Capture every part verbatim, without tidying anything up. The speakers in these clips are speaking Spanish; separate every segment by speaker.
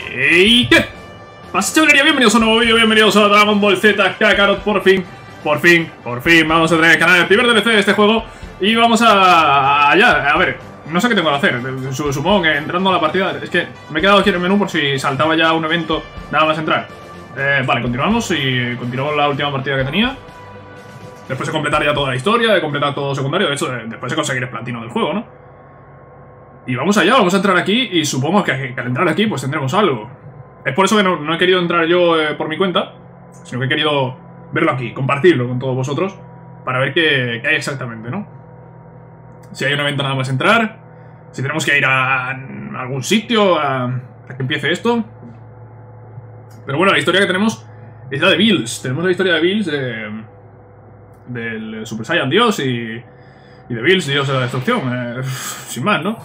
Speaker 1: ¡Ey! ¿Qué pasa, chavalería? Bienvenidos a un nuevo vídeo, bienvenidos a Dragon Ball Z Kakarot. Por fin, por fin, por fin vamos a traer el canal, el primer D L C de este juego. Y vamos a... allá, a ver, no sé qué tengo que hacer. Supongo que entrando a la partida... Es que me he quedado aquí en el menú por si saltaba ya un evento nada más entrar. eh, Vale, continuamos y continuamos la última partida que tenía. Después de completar ya toda la historia, de completar todo secundario. De hecho, de, después de conseguir el platino del juego, ¿no? Y vamos allá, vamos a entrar aquí y supongo que, que al entrar aquí pues tendremos algo. Es por eso que no, no he querido entrar yo eh, por mi cuenta, sino que he querido verlo aquí, compartirlo con todos vosotros, para ver qué, qué hay exactamente, ¿no? Si hay un evento nada más entrar, si tenemos que ir a, a algún sitio a, a que empiece esto. Pero bueno, la historia que tenemos es la de Bills. Tenemos la historia de Bills, de, del Super Saiyan Dios y... Y de Bills, Dios de la destrucción, eh, sin más, ¿no?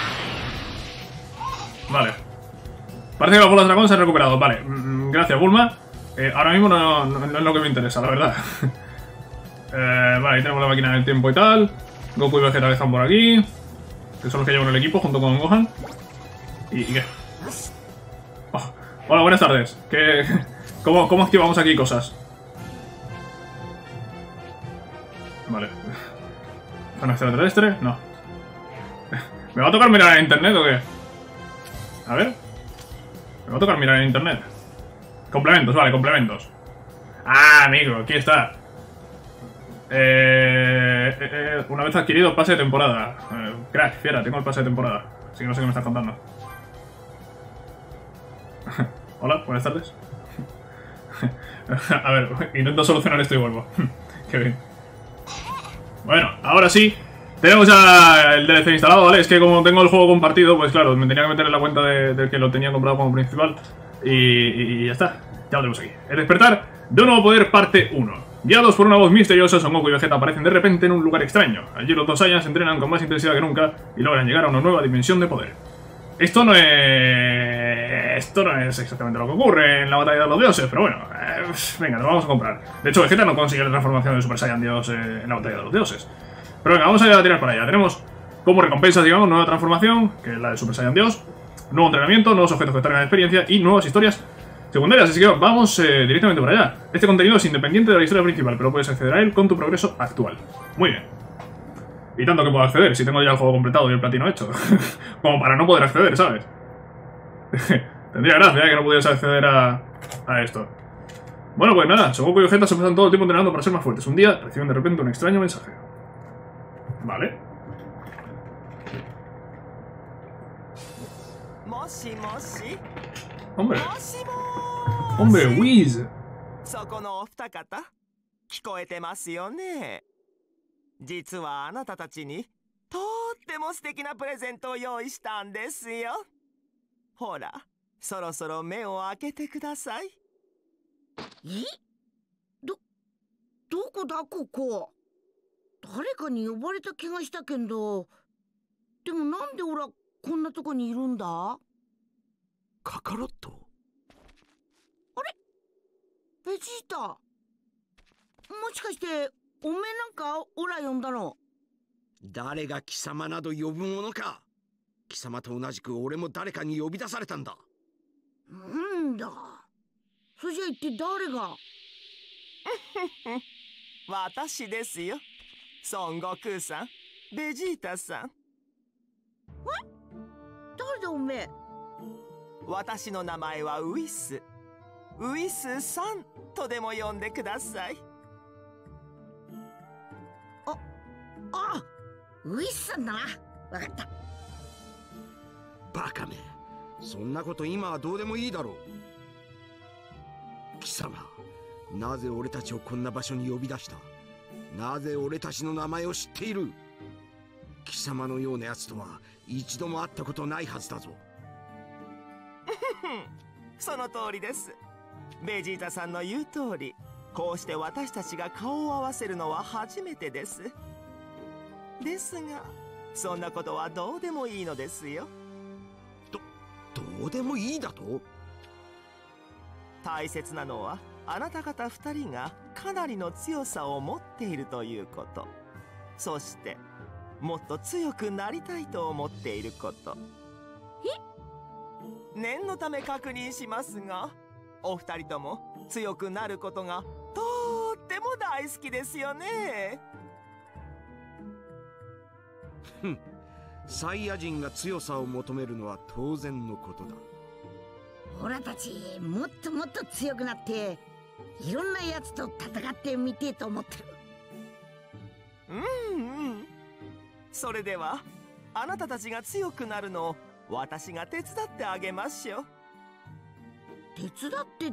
Speaker 1: Vale. Parece que las bolas de dragón se han recuperado. Vale, mm, gracias, Bulma. Eh, ahora mismo no, no, no es lo que me interesa, la verdad. eh, vale, ahí tenemos la máquina del tiempo y tal. Goku y Vegeta que están por aquí, que son los que llevan el equipo junto con Gohan. ¿Y, y qué? Oh, hola, buenas tardes. ¿Qué, cómo, ¿Cómo activamos aquí cosas? Vale. ¿Zona extraterrestre? No. ¿Me va a tocar mirar en internet o qué? A ver. Me va a tocar mirar en internet. Complementos, vale, complementos. Ah, amigo, aquí está. Eh, eh, eh, una vez adquirido pase de temporada. Eh, crack, fiera, tengo el pase de temporada. Así que no sé qué me estás contando. Hola, buenas tardes. A ver, intento solucionar esto y vuelvo. Qué bien. Bueno, ahora sí, tenemos ya el D L C instalado, ¿vale? Es que como tengo el juego compartido, pues claro, me tenía que meter en la cuenta de, del que lo tenía comprado como principal. Y, y ya está, ya lo tenemos aquí. El despertar de un nuevo poder, parte uno. Guiados por una voz misteriosa, Son Goku y Vegeta aparecen de repente en un lugar extraño. Allí los dos Saiyans se entrenan con más intensidad que nunca y logran llegar a una nueva dimensión de poder. Esto no es... Esto no es exactamente lo que ocurre en la batalla de los dioses, pero bueno, eh, venga, lo vamos a comprar. De hecho, Vegeta no consigue la transformación de Super Saiyan Dios eh, en la batalla de los dioses. Pero venga, vamos a tirar para allá. Tenemos como recompensa, digamos, nueva transformación, que es la de Super Saiyan Dios, nuevo entrenamiento, nuevos objetos que traigan experiencia y nuevas historias secundarias. Así que vamos eh, directamente para allá. Este contenido es independiente de la historia principal, pero puedes acceder a él con tu progreso actual. Muy bien. Y tanto que puedo acceder, si tengo ya el juego completado y el platino hecho. Como para no poder acceder, ¿sabes? Tendría gracia ¿eh? que no pudiese acceder a, a esto. Bueno, pues nada, Son Goku y Vegeta se pasan todo el tiempo entrenando para ser más fuertes. Un día reciben de repente un extraño mensaje. Vale. Hombre. Hombre, Whis.
Speaker 2: 実はあなたたちにとっても素敵なプレゼントを用意したんですよ。ほら、そろそろ目を開けてください。え？ど、どこだここ？誰かに呼ばれた気がしたけど、でもなんでオラこんなとこにいるんだ？カカロット？あれ？ベジータ。もしかして。 おめえなんかオラ呼んだの？誰が貴様など呼ぶものか。貴様と同じく俺も誰かに呼び出されたんだ。なんだ。それじゃ一体誰が？私ですよ。孫悟空さん、ベジータさん。え？誰だおめえ？私の名前はウィス。ウィスさんとでも呼んでください。 あ、ウィスさんだな。わかった。バカめ。そんなこと今はどうでもいいだろう。貴様、なぜ俺たちをこんな場所に呼び出した？なぜ俺たちの名前を知っている？貴様のようなやつとは一度も会ったことないはずだぞ。その通りです。ベジータさんの言う通り、こうして私たちが顔を合わせるのは初めてです。 ですが、そんなことはどうでもいいのですよ。ど、どうでもいいだと？大切なのは、あなた方二人がかなりの強さを持っているということ。そして、もっと強くなりたいと思っていること。え？ 念のため確認しますが、お二人とも強くなることがとっても大好きですよね。
Speaker 3: ふん、サイヤ人が強さを求めるのは当然のことだ。
Speaker 4: オラたちもっともっと強くなっていろんなやつと戦ってみてえと思ってる。
Speaker 2: うんうん。それではあなたたちが強くなるのを私が手伝ってあげましょう。
Speaker 4: 手伝ってって、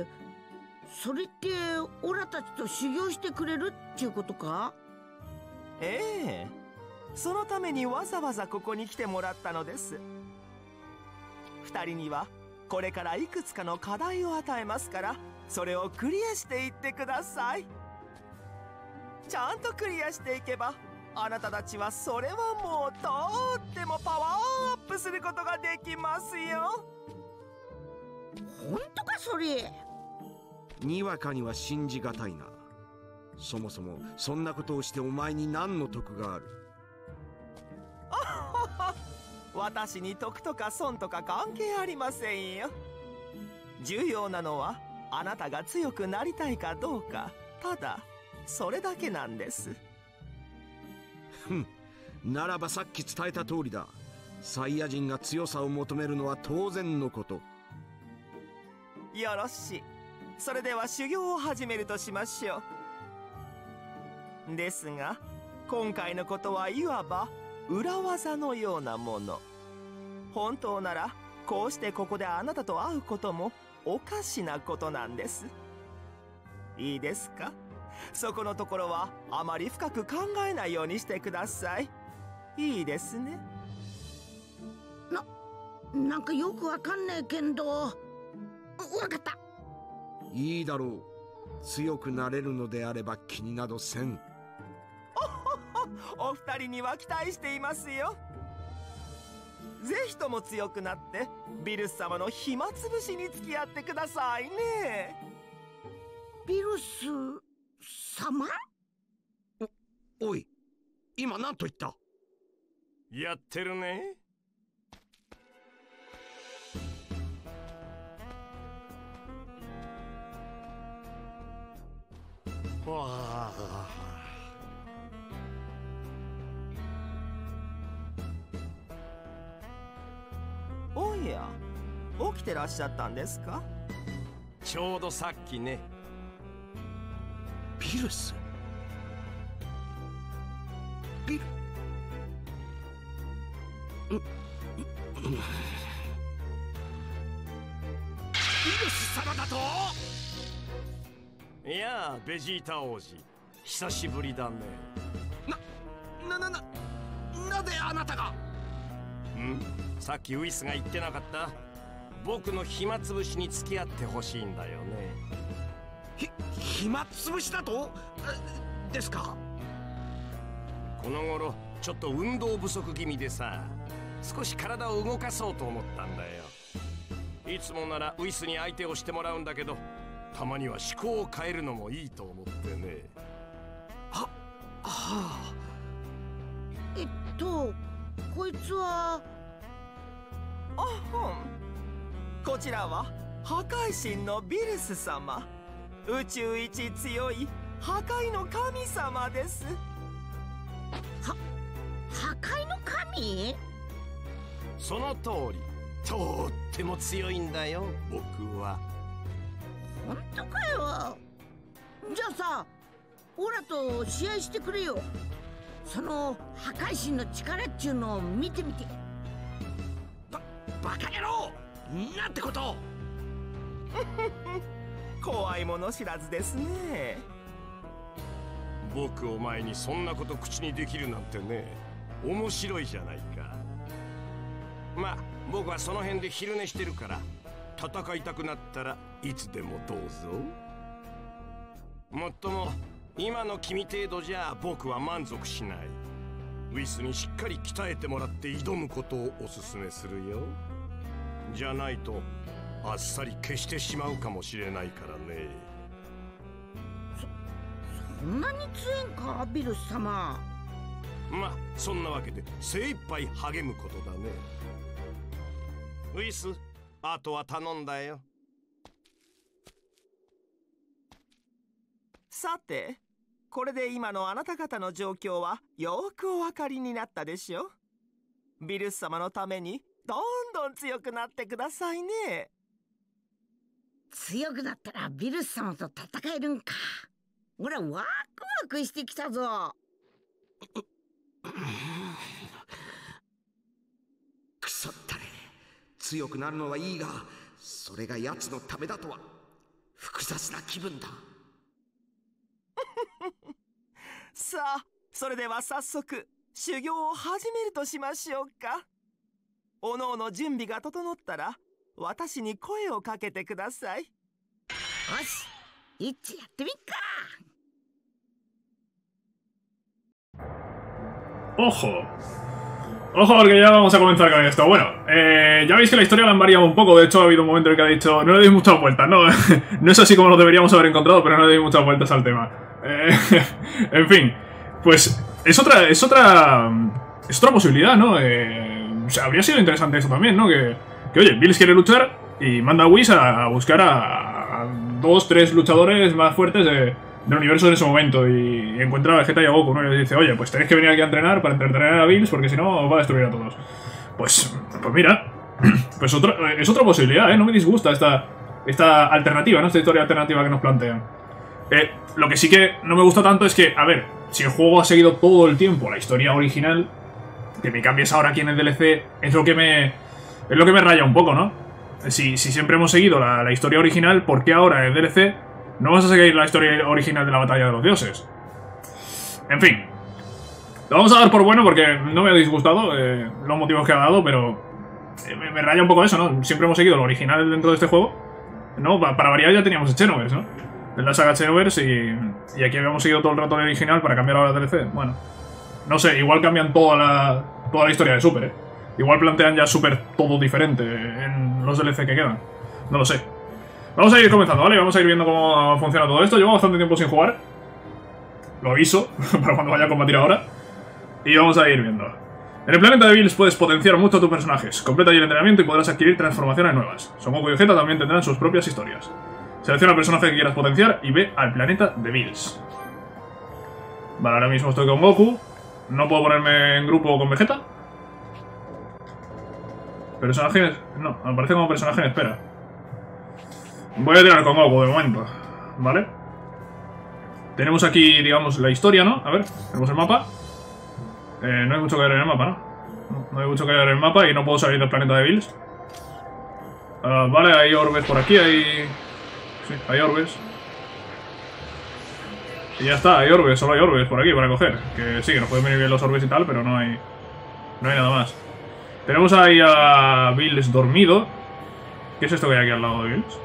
Speaker 4: それってオラたちと修行してくれるっていうことか？
Speaker 2: ええ、そのためにわざわざここに来てもらったのです。二人にはこれからいくつかの課題を与えますから、それをクリアしていってください。ちゃんとクリアしていけば、あなたたちはそれはもうとってもパワーアップすることができますよ。
Speaker 4: 本当かそれ？
Speaker 3: にわかには信じがたいな。そもそもそんなことをしてお前に何の得がある？
Speaker 2: あはは、私に得とか損とか関係ありませんよ。重要なのはあなたが強くなりたいかどうか、ただそれだけなんです。
Speaker 3: ふん、ならばさっき伝えた通りだ。サイヤ人が強さを求めるのは当然のこと。
Speaker 2: よろしい。それでは修行を始めるとしましょう。ですが今回のことはいわば裏技のようなもの。本当ならこうしてここであなたと会うこともおかしなことなんです。いいですか？そこのところはあまり深く考えないようにしてください。いいですね。
Speaker 4: な、なんかよくわかんねえけんど、わかった。
Speaker 3: いいだろう。強くなれるのであれば気になどせん。
Speaker 2: お二人には期待していますよ。ぜひとも強くなってビルス様の暇つぶしに付き合ってくださいね。
Speaker 4: ビルス様？
Speaker 3: お、おい、今何と言った？
Speaker 5: やってるね。わあ、
Speaker 2: おや、起きてらっしゃったんですか？
Speaker 5: ちょうどさっきね。
Speaker 3: ビルス？ビル…ビルス様だと？
Speaker 5: いやあ、ベジータ王子、久しぶりだね。
Speaker 3: な、な、な、な、なぜあなたが？
Speaker 5: ん？さっきウイスが言ってなかった？僕の暇つぶしに付き合ってほしいんだよね。
Speaker 3: ひ、暇つぶしだと？ですか？
Speaker 5: この頃ちょっと運動不足気味でさ、少し体を動かそうと思ったんだよ。いつもならウイスに相手をしてもらうんだけど、たまには思考を変えるのもいいと思ってね。
Speaker 3: は、はあ。
Speaker 4: えっとこいつは…
Speaker 2: あほん、こちらは破壊神のビルス様。宇宙一強い破壊の神様です。
Speaker 4: は、破壊の神？
Speaker 5: その通り。とっても強いんだよ、僕は。
Speaker 4: 本当かよ。じゃあさ、オラと試合してくれよ。その破壊神の力っちゅうのを見てみて。
Speaker 3: バ、バカ野郎！なんてこと！
Speaker 2: 怖いもの知らずですね。
Speaker 5: 僕お前にそんなこと口にできるなんてね、面白いじゃないか。まあ僕はその辺で昼寝してるから、戦いたくなったらいつでもどうぞ。もっとも今の君程度じゃ僕は満足しない。ウイスにしっかり鍛えてもらって挑むことをおすすめするよ。じゃないとあっさり消してしまうかもしれないからね。
Speaker 4: そ、そんなに強いんか、ビルス様。
Speaker 5: まあそんなわけで精一杯励むことだね。ウイス、 あとは頼んだよ。
Speaker 2: さて、これで今のあなた方の状況はよくお分かりになったでしょ。ビルス様のためにどんどん強くなってくださいね。
Speaker 4: 強くなったらビルス様と戦えるんか。俺はワクワクしてきたぞ。
Speaker 3: くそったれ。強くなるのはいいが、それが奴のためだとは複雑な気分だ。
Speaker 2: さあ、それでは早速修行を始めるとしましょうか。おのおの準備が整ったら私に声をかけてください。
Speaker 4: よし、一致やってみっか。
Speaker 1: Ojo. Ojo, porque ya vamos a comenzar con esto. Bueno, eh, ya veis que la historia la han variado un poco. De hecho, ha habido un momento en el que ha dicho no le deis muchas vueltas, ¿no? No es así como lo deberíamos haber encontrado, pero no le deis muchas vueltas al tema. Eh, en fin, pues es otra, es otra, es otra posibilidad, ¿no? Eh, o sea, habría sido interesante eso también, ¿no? Que, que oye, Bills quiere luchar y manda a Whis a, a buscar a, a dos, tres luchadores más fuertes de... del universo en ese momento y, y encuentra a Vegeta y a Goku, ¿no? Y les dice, oye, pues tenéis que venir aquí a entrenar para entretener a Bills porque si no os va a destruir a todos. Pues, pues mira, pues otra, es otra posibilidad, ¿eh? No me disgusta esta, esta alternativa, ¿no? Esta historia alternativa que nos plantean. Eh, lo que sí que no me gusta tanto es que, a ver, si el juego ha seguido todo el tiempo la historia original, que me cambies ahora aquí en el D L C es lo que me, es lo que me raya un poco, ¿no? Si, si siempre hemos seguido la, la historia original, ¿por qué ahora en el D L C no vas a seguir la historia original de la batalla de los dioses? En fin. Lo vamos a dar por bueno porque no me ha disgustado eh, los motivos que ha dado, pero eh, me, me raya un poco eso, ¿no? Siempre hemos seguido lo original dentro de este juego. No, para, para variar ya teníamos Xenoverse, ¿no? En la saga Xenoverse y, y aquí habíamos seguido todo el rato el original para cambiar ahora el D L C. Bueno, no sé, igual cambian toda la, toda la historia de Super, ¿eh? Igual plantean ya Super todo diferente en los D L C que quedan. No lo sé. Vamos a ir comenzando, ¿vale? Vamos a ir viendo cómo funciona todo esto. Llevo bastante tiempo sin jugar. Lo aviso, para cuando vaya a combatir ahora. Y vamos a ir viendo. En el planeta de Bills puedes potenciar mucho a tus personajes. Completa ahí el entrenamiento y podrás adquirir transformaciones nuevas. Son Goku y Vegeta también tendrán sus propias historias. Selecciona el personaje que quieras potenciar y ve al planeta de Bills. Vale, ahora mismo estoy con Goku. No puedo ponerme en grupo con Vegeta. Personaje... No, me parece como personaje en espera. Voy a tirar con Goku de momento, ¿vale? Tenemos aquí, digamos, la historia, ¿no? A ver, tenemos el mapa. Eh, no hay mucho que ver en el mapa, ¿no? No, no hay mucho que ver en el mapa y no puedo salir del planeta de Bills. Uh, vale, hay orbes por aquí, hay... Sí, hay orbes. Y ya está, hay orbes, solo hay orbes por aquí para coger. Que sí, que nos pueden venir bien los orbes y tal, pero no hay... No hay nada más. Tenemos ahí a Bills dormido. ¿Qué es esto que hay aquí al lado de Bills?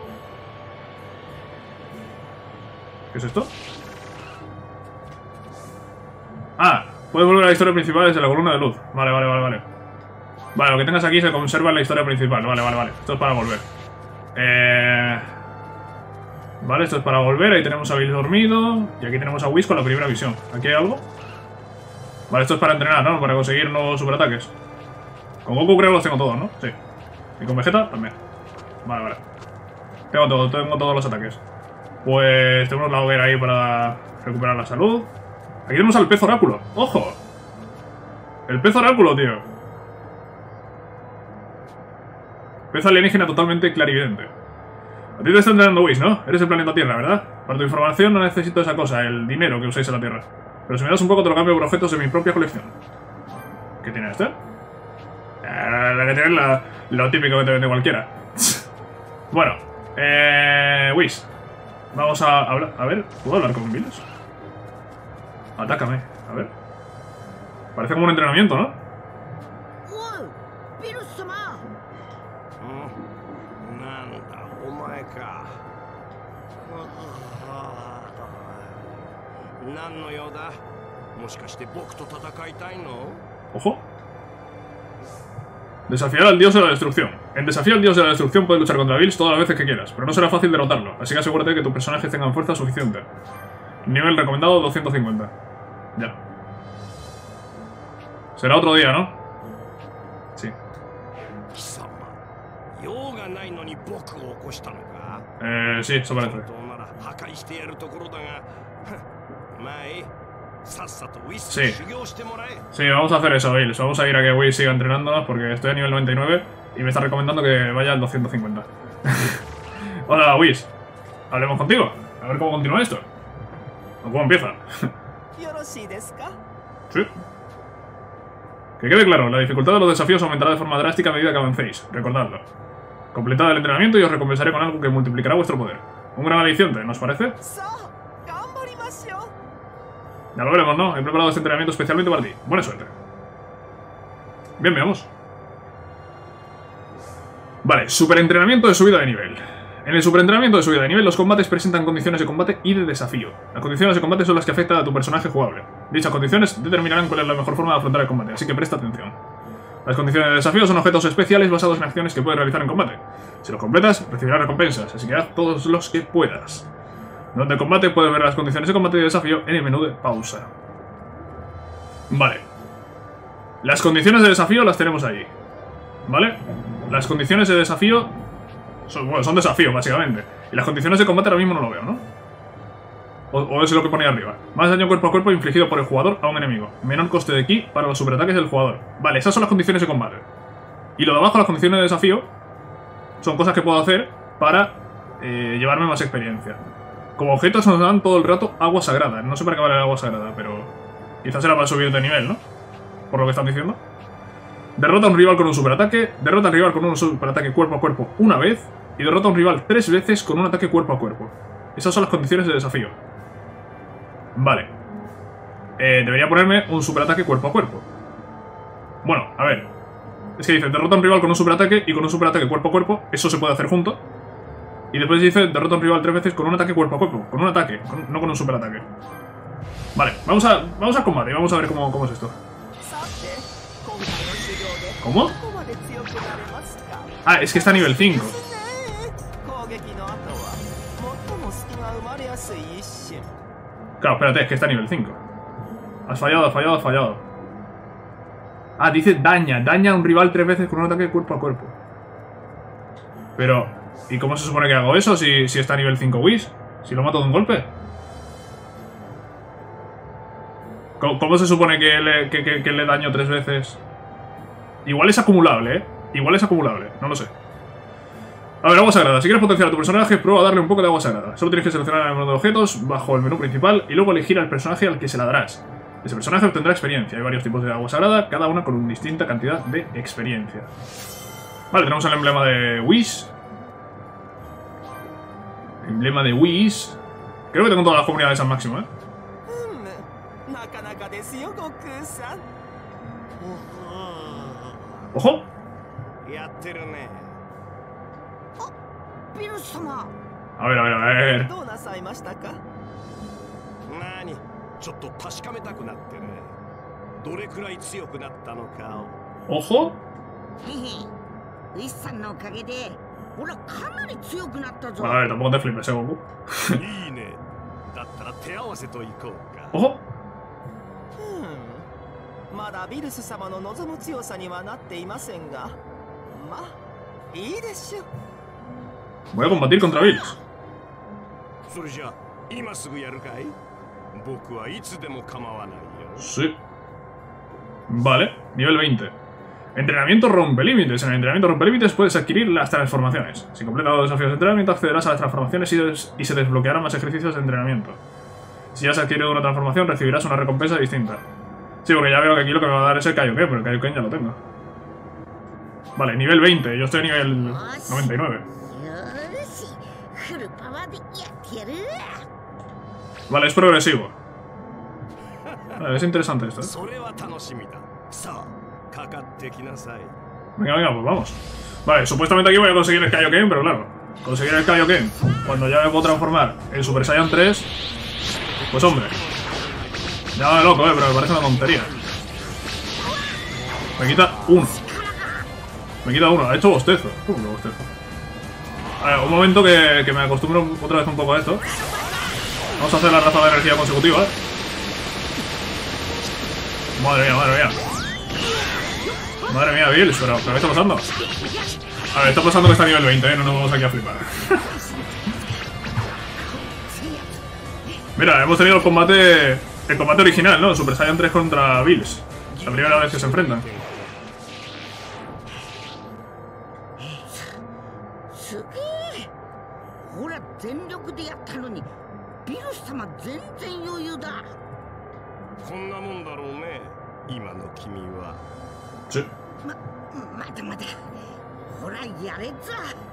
Speaker 1: ¿Qué es esto? Ah, puedes volver a la historia principal desde la columna de luz. Vale, vale, vale, vale. Vale, lo que tengas aquí se conserva en la historia principal. Vale, vale, vale. Esto es para volver. Eh... Vale, esto es para volver. Ahí tenemos a Bills dormido. Y aquí tenemos a Whis con la primera visión. ¿Aquí hay algo? Vale, esto es para entrenar, ¿no? Para conseguir nuevos superataques. Con Goku creo que los tengo todos, ¿no? Sí. Y con Vegeta también. Vale, vale. Tengo todo, tengo todos los ataques. Pues tenemos la hoguera ahí para recuperar la salud. Aquí tenemos al pez oráculo. ¡Ojo! El pez oráculo, tío. Pez alienígena totalmente clarividente. A ti te está entrenando Whis, ¿no? Eres el planeta Tierra, ¿verdad? Para tu información no necesito esa cosa, el dinero que usáis en la Tierra. Pero si me das un poco te lo cambio por objetos de mi propia colección. ¿Qué tiene este? Eh, la que tiene la, lo típico que te vende cualquiera. Bueno, eh... Whis. Vamos a hablar... A ver, ¿puedo hablar con Bills? Atácame, a ver. Parece como un entrenamiento, ¿no?
Speaker 4: ¡Oh! ¡Bills sama!
Speaker 5: なんだお前か。何の用だ。もしかして僕と戦いたいの？
Speaker 1: Ojo. Desafiar al dios de la destrucción. En Desafiar al dios de la destrucción puedes luchar contra Bills todas las veces que quieras, pero no será fácil derrotarlo, así que asegúrate de que tus personajes tengan fuerza suficiente. Nivel recomendado doscientos cincuenta. Ya. Será otro día, ¿no? Sí.
Speaker 5: 貴様、用がないのに僕を起こしたのか？
Speaker 1: Eh, sí, eso parece.
Speaker 5: 本当なら破壊してやるところだが、まあいい。さっさとウィス修行してもらえ。
Speaker 1: Sí, vamos a hacer eso, Bills. Vamos a ir a que Whis siga entrenándonos porque estoy a nivel noventa y nueve y me está recomendando que vaya al doscientos cincuenta. Hola, Whis. Hablemos contigo. A ver cómo continúa esto. O cómo empieza. Sí. Que quede claro, la dificultad de los desafíos aumentará de forma drástica a medida que avancéis. Recordadlo. Completad el entrenamiento y os recompensaré con algo que multiplicará vuestro poder. Un gran aliciente, ¿nos parece? Ya lo veremos, ¿no? He preparado este entrenamiento especialmente para ti. Buena suerte. Bien, veamos. Vale, superentrenamiento de subida de nivel. En el superentrenamiento de subida de nivel, los combates presentan condiciones de combate y de desafío. Las condiciones de combate son las que afectan a tu personaje jugable. Dichas condiciones determinarán cuál es la mejor forma de afrontar el combate, así que presta atención. Las condiciones de desafío son objetos especiales basados en acciones que puedes realizar en combate. Si los completas, recibirás recompensas, así que haz todos los que puedas. Durante el combate puedes ver las condiciones de combate y de desafío en el menú de pausa. Vale. Las condiciones de desafío las tenemos ahí. ¿Vale? Las condiciones de desafío son, bueno, son desafíos, básicamente. Y las condiciones de combate ahora mismo no lo veo, ¿no? O, o es lo que ponía arriba. Más daño cuerpo a cuerpo infligido por el jugador a un enemigo. Menor coste de ki para los superataques del jugador. Vale, esas son las condiciones de combate. Y lo de abajo, las condiciones de desafío, son cosas que puedo hacer para eh, llevarme más experiencia. Como objetos nos dan todo el rato agua sagrada. No sé para qué vale el agua sagrada, pero quizás era para subir de nivel, ¿no? Por lo que están diciendo. Derrota a un rival con un superataque. Derrota al rival con un superataque cuerpo a cuerpo una vez. Y derrota a un rival tres veces con un ataque cuerpo a cuerpo. Esas son las condiciones de desafío. Vale. Eh, debería ponerme un superataque cuerpo a cuerpo. Bueno, a ver. Es que dice, derrota a un rival con un superataque y con un superataque cuerpo a cuerpo. Eso se puede hacer junto. Y después dice, derrota a un rival tres veces con un ataque cuerpo a cuerpo. Con un ataque, con, no con un superataque. Vale, vamos a vamos al combate. Vamos a ver cómo, cómo es esto. ¿Cómo? Ah, es que está a nivel cinco. Claro, espérate, es que está a nivel cinco. Has fallado, has fallado, has fallado. Ah, dice daña. Daña a un rival tres veces con un ataque cuerpo a cuerpo. Pero, ¿y cómo se supone que hago eso si, si está a nivel cinco Whis? ¿Si lo mato de un golpe? ¿Cómo, cómo se supone que le, que, que, que le daño tres veces? Igual es acumulable, ¿eh? Igual es acumulable, no lo sé. A ver, agua sagrada. Si quieres potenciar a tu personaje, prueba a darle un poco de agua sagrada. Solo tienes que seleccionar el menú de objetos bajo el menú principal y luego elegir al personaje al que se la darás. Ese personaje obtendrá experiencia. Hay varios tipos de agua sagrada, cada una con una distinta cantidad de experiencia. Vale, tenemos el emblema de Whis. Emblema de Whis. Creo que tengo todas las comunidades al máximo, ¿eh? ¡Ojo! A ver, a ver, a ver. ¡Ojo! Bueno, a ver, tampoco te flipes, ¿eh, Goku? ¡Ojo! Voy a combatir contra Bills. Sí. Vale, nivel veinte. Entrenamiento rompe límites. En el entrenamiento rompe límites puedes adquirir las transformaciones. Si completas los desafíos de entrenamiento accederás a las transformaciones y, des y se desbloquearán más ejercicios de entrenamiento. Si has adquirido una transformación recibirás una recompensa distinta. Sí, porque ya veo que aquí lo que me va a dar es el Kaioken, pero el Kaioken ya lo tengo. Vale, nivel veinte. Yo estoy a nivel noventa y nueve. Vale, es progresivo. Vale, es interesante esto, ¿eh? Venga, venga, pues vamos. Vale, supuestamente aquí voy a conseguir el Kaioken, pero claro, conseguir el Kaioken cuando ya me puedo transformar en Super Saiyan tres, pues hombre, ya de loco, eh, pero me parece una tontería. Me quita uno. Me quita uno, ha hecho bostezo. Uh, qué bostezo. A ver, un momento que, que me acostumbro otra vez un poco a esto. Vamos a hacer la raza de energía consecutiva. Madre mía, madre mía. Madre mía, Bills, pero, pero ¿qué está pasando? A ver, está pasando que está a nivel veinte, ¿eh? No nos vamos aquí a flipar. Mira, hemos tenido el combate... El combate original, ¿no? Super Saiyan tres contra Bills. La primera vez que se enfrentan.
Speaker 4: すげえ。ほら全力でやったのにビルス様全然余裕だ。
Speaker 5: こんなもんだろうね今の君は。
Speaker 1: Sí.
Speaker 4: ままだまだ。ほらやれっぞ。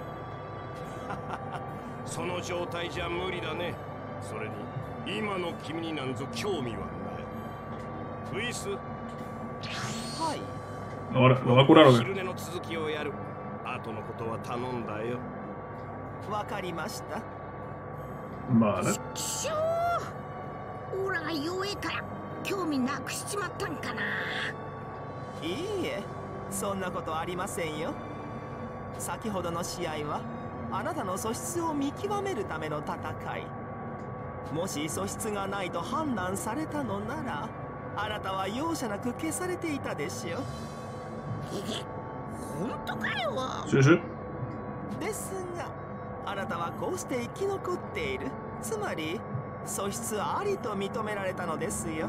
Speaker 5: その状態じゃ無理だね。それに今の君になんぞ興味はない。ウィス。
Speaker 2: はい。
Speaker 1: Ahora, ¿lo va a curar o qué?
Speaker 5: 昼寝の続きをやる。後のことは頼んだよ。
Speaker 2: わかりました。
Speaker 1: Vale.
Speaker 4: きしょう。オラが弱えから興味なくしちまったんかな。
Speaker 2: いいえ、そんなことありませんよ。先ほどの試合はあなたの素質を見極めるための戦い。もし素質がないと判断されたのなら、あなたは容赦なく消されていたでしょう。
Speaker 4: ええ、本当かよ。
Speaker 1: Sí, sí.
Speaker 2: ですが、あなたはこうして生き残っている。つまり素質ありと認められたのですよ。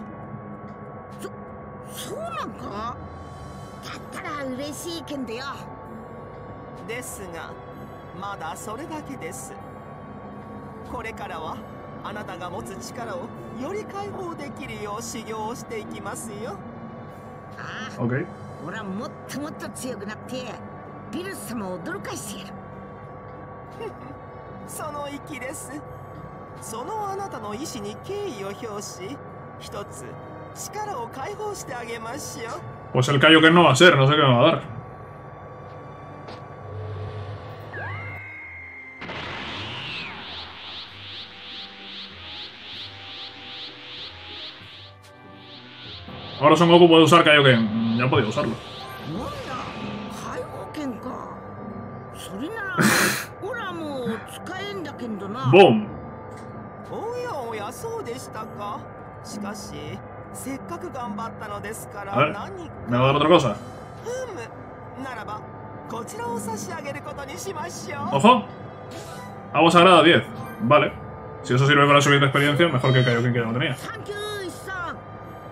Speaker 4: そそうなんか。だったら嬉しいけんだよ。
Speaker 2: ですが、まだそれだけです。これからはあなたが持つ力をより解放できるよう修行をしていきますよ。
Speaker 4: ああ、
Speaker 1: Ok.
Speaker 4: 俺はもっともっと強くなってビルス様を驚かしてやる。
Speaker 2: その意気です。そのあなたの意志に敬意を表し、一つ力を解放してあげましょう。
Speaker 1: Pues el Kaioken no va a ser, no sé qué me va a dar. Ahora Son Goku puede usar Kaioken. Ya podía usarlo.
Speaker 4: なんだ、解放権か。それなら俺はもう使えんだけどな。
Speaker 1: ¡Boom!
Speaker 2: おやおや、そうでしたか。しかしせっかく頑張ったのですか
Speaker 1: A
Speaker 2: ら
Speaker 1: ver,
Speaker 2: 何か。
Speaker 1: ¿me va a dar otra cosa?
Speaker 2: ふむ、ならばこちらを差し上げることにしましょう。
Speaker 1: ¡Ojo! Agua sagrada diez. Vale. Si eso sirve para subir de experiencia, mejor que el Kaioken que ya no tenía.
Speaker 4: サンキュー、イさん。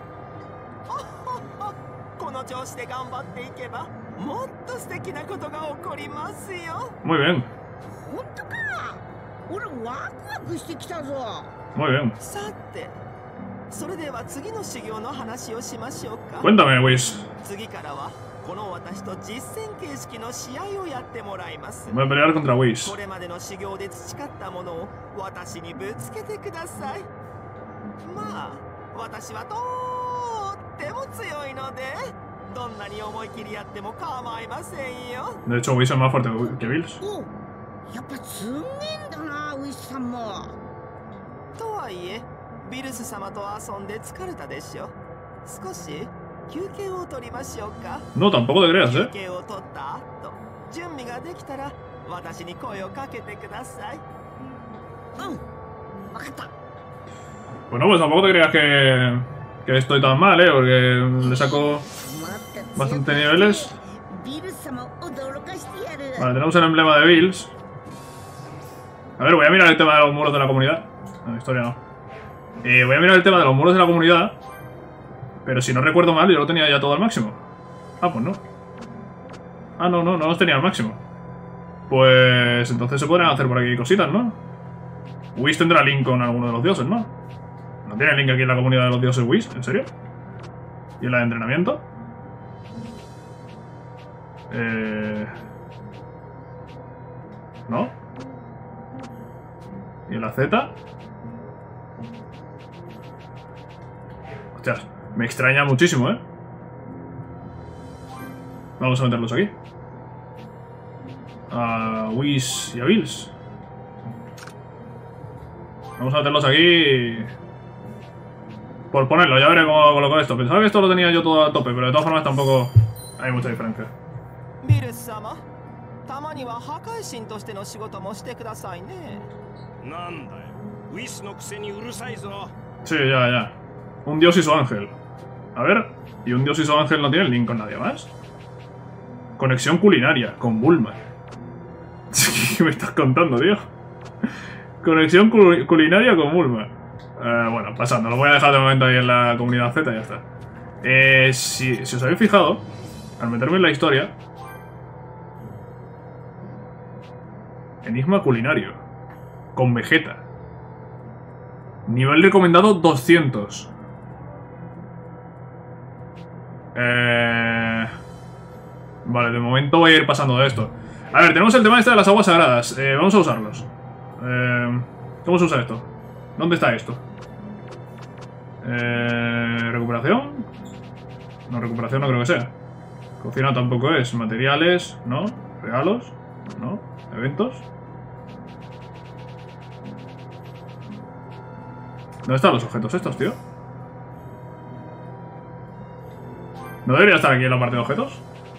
Speaker 2: この調子で頑張っていけばもっと素敵なことが起こりますよ。
Speaker 1: Muy bien.
Speaker 4: 本当か。俺ワクワクしてきたぞ。
Speaker 1: Muy bien.
Speaker 2: さて、それでは次の修行の話をしましょうか。
Speaker 1: Cuéntame, Whis.
Speaker 2: 次からはこの私と実戦形式の試合をやってもらいます。
Speaker 1: Voy a pelear contra
Speaker 2: こ
Speaker 1: Whis.
Speaker 2: れまでの修行で培ったものを私にぶつけてください。まあ、私はとっても強いので、どんなに思い切りやっても構いませんよ。
Speaker 1: De hecho, Whis es más fuerte que Bills.
Speaker 4: お、やっぱすんげえんだな、ウィスさんも。
Speaker 2: とはいえ、ビルス様と遊んで疲れたでしょ。少し休憩を取りましょうか。
Speaker 1: No, tampoco te creas,
Speaker 2: 休
Speaker 1: ¿eh?
Speaker 2: 憩を取った後、準備ができたら私に声をかけてください。
Speaker 4: うん、わかった。
Speaker 1: Bueno, pues tampoco te creas que, que estoy tan mal, ¿eh? Porque le saco bastante niveles.
Speaker 4: ビルス様を驚かしてやる。
Speaker 1: Vale, tenemos el emblema de Bills. A ver, voy a mirar el tema de los muros de la comunidad. No, historia no. Eh, voy a mirar el tema de los muros de la comunidad. Pero si no recuerdo mal, yo lo tenía ya todo al máximo. Ah, pues no. Ah, no, no, no los tenía al máximo. Pues entonces se podrán hacer por aquí cositas, ¿no? Whis tendrá link con alguno de los dioses, ¿no? ¿No tiene link aquí en la comunidad de los dioses Whis? ¿En serio? ¿Y en la de entrenamiento? Eh... ¿No? ¿Y en la Z? Hostias, me extraña muchísimo, ¿eh? Vamos a meterlos aquí. A Whis y a Bills. Vamos a meterlos aquí. Por ponerlo, ya veré cómo coloco esto. Pensaba que esto lo tenía yo todo a tope, pero de todas formas tampoco hay mucha diferencia.
Speaker 2: ビルス様、たまには破壊神としての仕事もしてくださいね。
Speaker 5: なんだよウィスのくせにうるさいぞ。
Speaker 1: Sí, ya, ya. Un dios y su ángel. A ver, ¿y un dios y su ángel no tienen link con nadie más? Conexión culinaria, con Bulma. ¿Qué me estás contando, tío? Conexión cul culinaria con Bulma. Eh, bueno, pasando. Lo voy a dejar de momento ahí en la comunidad Z y ya está. Eh, si, si os habéis fijado, al meterme en la historia... Enigma culinario. Con Vegeta. Nivel recomendado doscientos. Eh... Vale, de momento voy a ir pasando de esto. A ver, tenemos el tema este de las aguas sagradas. Eh, vamos a usarlos. Eh, ¿Cómo se usa esto? ¿Dónde está esto? Eh, ¿Recuperación? No, recuperación no creo que sea. Cocina tampoco es. Materiales, ¿no? Regalos, ¿no? Eventos. ¿Dónde están los objetos estos, tío? ¿No debería estar aquí en la parte de objetos?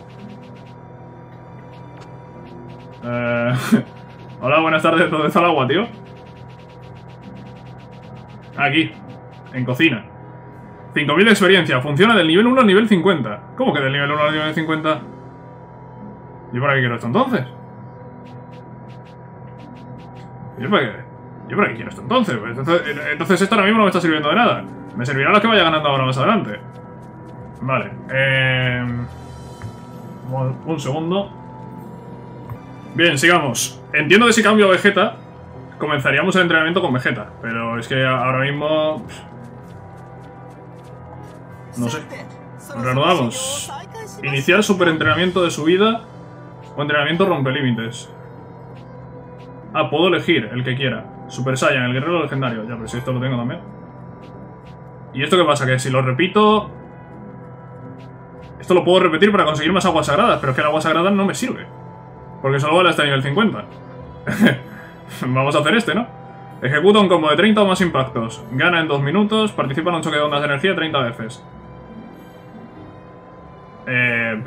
Speaker 1: Eh... Hola, buenas tardes. ¿Dónde está el agua, tío? Aquí. En cocina. cinco mil de experiencia. Funciona del nivel uno al nivel cincuenta. ¿Cómo que del nivel uno al nivel cincuenta? ¿Yo para qué quiero esto entonces? ¿Yo para qué? ¿Yo para qué quiero esto entonces? Pues entonces? Entonces esto ahora mismo no me está sirviendo de nada. Me servirá lo que vaya ganando ahora más adelante. Vale. Eh... Un segundo. Bien, sigamos. Entiendo que si cambio a Vegeta, comenzaríamos el entrenamiento con Vegeta. Pero es que ahora mismo... No sé. Reanudamos. Iniciar super entrenamiento de subida o entrenamiento rompelímites. Ah, puedo elegir el que quiera. Super Saiyan, el guerrero legendario. Ya, pero si esto lo tengo también. ¿Y esto qué pasa? Que si lo repito... Esto lo puedo repetir para conseguir más aguas sagradas, pero es que el agua sagrada no me sirve. Porque solo vale hasta nivel cincuenta. Vamos a hacer este, ¿no? Ejecuta un combo de treinta o más impactos. Gana en dos minutos. Participa en un choque de ondas de energía treinta veces. Eh...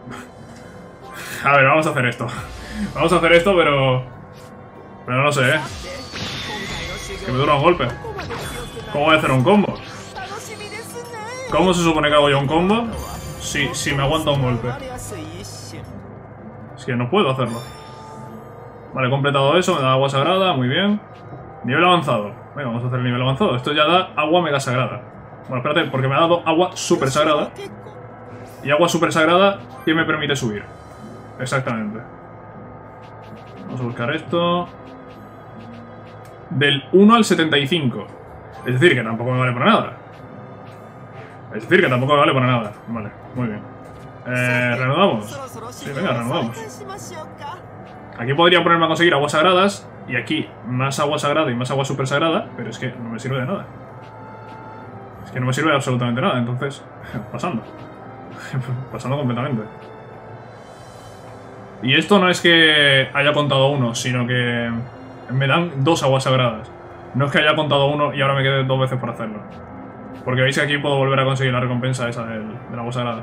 Speaker 1: A ver, vamos a hacer esto. Vamos a hacer esto, pero... Pero no lo sé, ¿eh? Que me dura un golpe. ¿Cómo voy a hacer un combo? ¿Cómo se supone que hago yo un combo? Si, si me aguanta un golpe. Es que no puedo hacerlo. Vale, he completado eso, me da agua sagrada, muy bien. Nivel avanzado. Venga, vamos a hacer el nivel avanzado. Esto ya da agua mega sagrada. Bueno, espérate, porque me ha dado agua super sagrada. Y agua super sagrada que me permite subir. Exactamente. Vamos a buscar esto. Del uno al setenta y cinco. Es decir, que tampoco me vale para nada. Es decir, que tampoco me vale para nada. Vale, muy bien. Eh, ¿reanudamos? Sí, venga, reanudamos. Aquí podría ponerme a conseguir aguas sagradas. Y aquí más agua sagrada y más agua super sagrada. Pero es que no me sirve de nada. Es que no me sirve de absolutamente nada. Entonces, pasando. Pasando completamente. Y esto no es que haya contado uno, sino que me dan dos aguas sagradas. No es que haya contado uno y ahora me quede dos veces por hacerlo. Porque veis que aquí puedo volver a conseguir la recompensa esa del, del agua sagrada.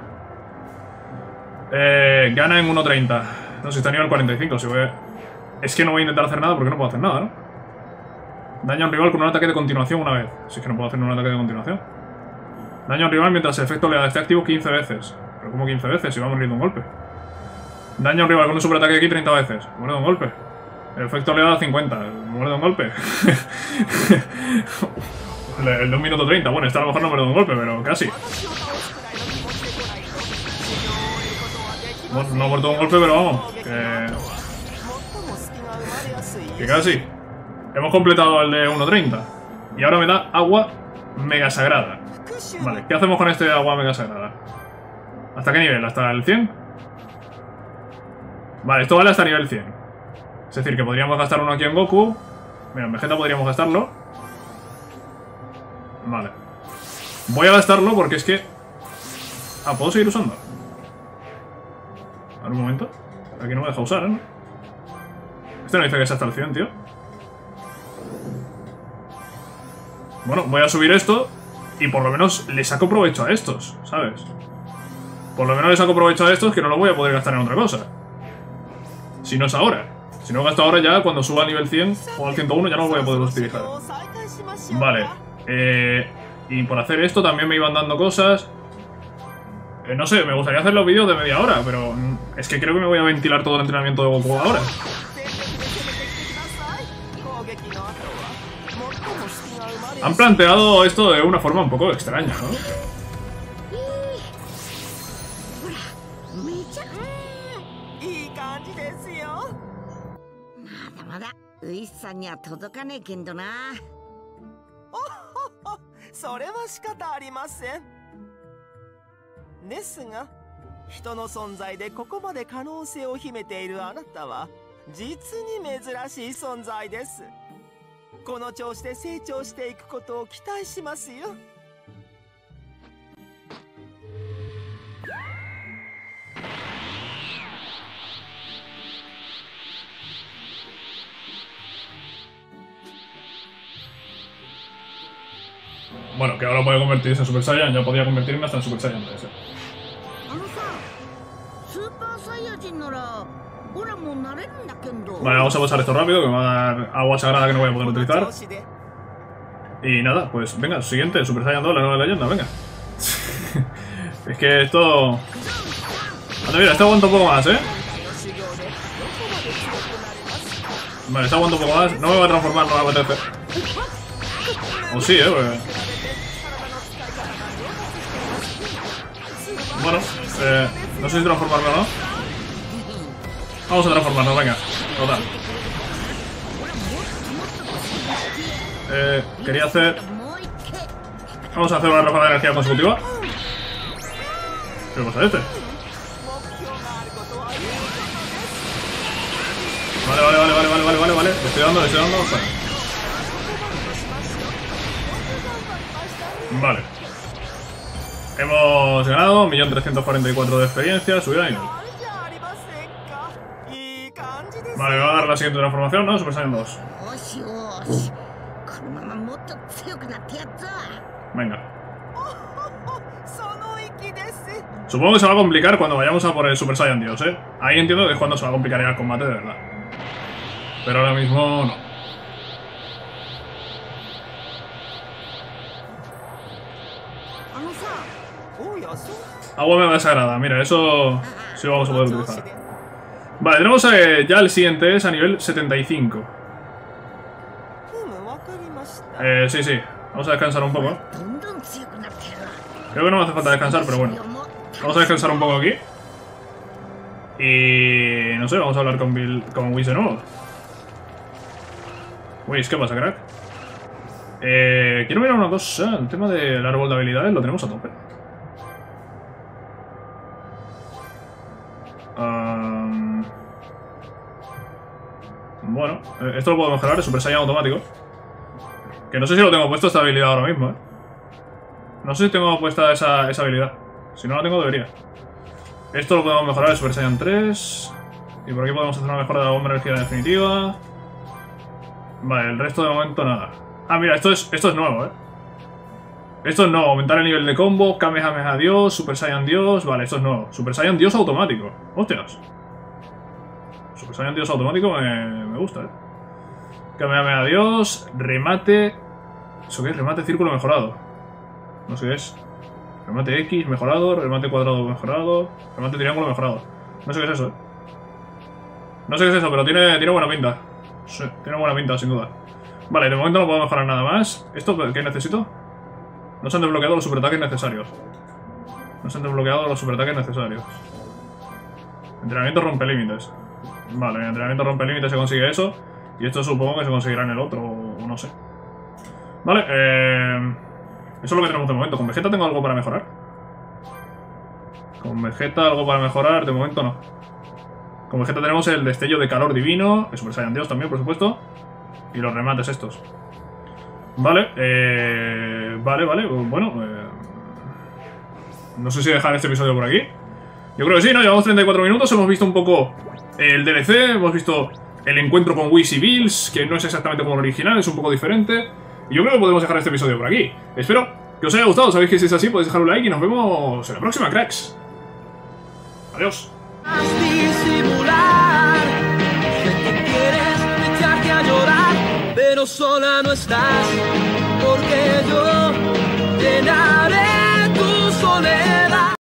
Speaker 1: Eh, gana en uno treinta. No, si está a nivel cuarenta y cinco. Si voy a... Es que no voy a intentar hacer nada porque no puedo hacer nada, ¿no? Daña a un rival con un ataque de continuación una vez. Si es que no puedo hacer un ataque de continuación. Daña a un rival mientras el efecto le esté activo quince veces. Pero ¿cómo quince veces? Si va a morir de un golpe. Daña a un rival con un superataque aquí treinta veces. Muere de un golpe. El efecto le da cincuenta. Muere de un golpe. el, el de un minuto treinta. Bueno, este a lo mejor no muere de un golpe, pero casi. Bueno, no ha muerto de un golpe, pero vamos. Que... que casi. Hemos completado el de uno treinta. Y ahora me da agua mega sagrada. Vale, ¿qué hacemos con este agua mega sagrada? ¿Hasta qué nivel? ¿Hasta el cien? Vale, esto vale hasta nivel cien. Es decir, que podríamos gastar uno aquí en Goku. Mira, en Vegeta podríamos gastarlo. Vale. Voy a gastarlo porque es que... Ah, ¿puedo seguir usando? A ver, un momento. Aquí no me deja usar, ¿eh? Este no dice que es hasta el cien, tío. Bueno, voy a subir esto y por lo menos le saco provecho a estos, ¿sabes? Por lo menos le saco provecho a estos que no lo voy a poder gastar en otra cosa. Si no es ahora. Si no gasto ahora ya, cuando suba a nivel cien o al ciento uno ya no lo voy a poder utilizar. Vale. Eh, y por hacer esto también me iban dando cosas. Eh, no sé, me gustaría hacer los vídeos de media hora, pero es que creo que me voy a ventilar todo el entrenamiento de Goku ahora. Han planteado esto de una forma un poco extraña, ¿no?
Speaker 4: めちゃく
Speaker 2: いい感じですよ。
Speaker 4: まだまだウイスさんには届かねえけんどな。
Speaker 2: それは仕方ありません。ですが、人の存在でここまで可能性を秘めているあなたは実に珍しい存在です。この調子で成長していくことを期待しますよ。
Speaker 1: Bueno, que ahora puede convertirse en Super Saiyan, ya podía convertirme hasta en Super Saiyan tres.
Speaker 4: あのさ、スーパーサイヤ人ならオラもなれるんだけど。
Speaker 1: Vale, vamos a pasar esto rápido, que me va a dar agua sagrada que no voy a poder
Speaker 2: この
Speaker 1: utilizar.
Speaker 2: 調子で
Speaker 1: Y nada, pues venga, siguiente, Super Saiyan dos, la nueva leyenda, venga. Es que esto... Anda, mira, este aguanta un poco más, ¿eh?
Speaker 2: 修行でどこまで強くなれますか。
Speaker 1: Vale, este aguanta un poco más. No me va a transformar, no me apetece. O sí, ¿eh? Porque... Bueno, eh, no sé si transformarme o no. Vamos a transformarnos, venga. Total. Eh, quería hacer... Vamos a hacer una ráfaga de energía consecutiva. ¿Qué pasa este? Vale, vale, vale, vale, vale, vale, vale, vale. Le estoy dando, le estoy dando. Vale. Hemos ganado un millón trescientos cuarenta y cuatro de experiencia, subir a nivel. Vale, me va a dar la siguiente transformación, ¿no? Super Saiyan dos.
Speaker 4: よしよし、このままもっと強くなってやっぞ。
Speaker 1: Venga. Supongo que se va a complicar cuando vayamos a por el Super Saiyan Dios, ¿eh? Ahí entiendo que es cuando se va a complicar ya el combate de verdad. Pero ahora mismo no. Agua mega sagrada, mira, eso sí lo vamos a poder utilizar. Vale, tenemos eh, ya el siguiente, es a nivel setenta y cinco. Eh, sí, sí, vamos a descansar un poco. Creo que no me hace falta descansar, pero bueno. Vamos a descansar un poco aquí. Y... no sé, vamos a hablar con Bill, con Whis de nuevo. Whis, ¿qué pasa, crack? Eh, quiero mirar una cosa, el tema del árbol de habilidades lo tenemos a tope. Um, bueno, esto lo puedo mejorar, es Super Saiyan automático. Que no sé si lo tengo puesto esta habilidad ahora mismo, ¿eh? No sé si tengo puesta esa, esa habilidad. Si no la tengo, debería. Esto lo podemos mejorar, el Super Saiyan tres. Y por aquí podemos hacer una mejora de la bomba de energía definitiva. Vale, el resto de momento nada. Ah, mira, esto es, esto es nuevo, ¿eh? Esto es nuevo, aumentar el nivel de combo, Kamehameha Dios, Super Saiyan Dios... Vale, esto es nuevo. Super Saiyan Dios automático. Hostias. Super Saiyan Dios automático me, me gusta, ¿eh? Kamehameha Dios, remate... ¿Eso qué es? Remate círculo mejorado. No sé qué es. Remate X mejorado, remate cuadrado mejorado, remate triángulo mejorado. No sé qué es eso, ¿eh? No sé qué es eso, pero tiene, tiene buena pinta. Sí, tiene buena pinta, sin duda. Vale, de momento no puedo mejorar nada más. ¿Esto qué necesito? No se han desbloqueado los superataques necesarios. No se han desbloqueado los superataques necesarios. Entrenamiento rompe límites. Vale, en entrenamiento rompe límites se consigue eso. Y esto supongo que se conseguirá en el otro, o no sé. Vale, eh... eso es lo que tenemos de momento. ¿Con Vegeta tengo algo para mejorar? Con Vegeta algo para mejorar, de momento no. Con Vegeta tenemos el destello de calor divino, el Super Saiyan Dios también, por supuesto. Y los remates estos. Vale, eh... Vale, vale, bueno, eh... no sé si dejar este episodio por aquí. Yo creo que sí, ¿no? Llevamos treinta y cuatro minutos, hemos visto un poco el D L C, hemos visto el encuentro con Whis y Bills, que no es exactamente como el original, es un poco diferente. Y yo creo que podemos dejar este episodio por aquí. Espero que os haya gustado, sabéis que si es así podéis dejar un like y nos vemos en la próxima, cracks. Adiós.
Speaker 6: Pero sola no estás, porque yo llenaré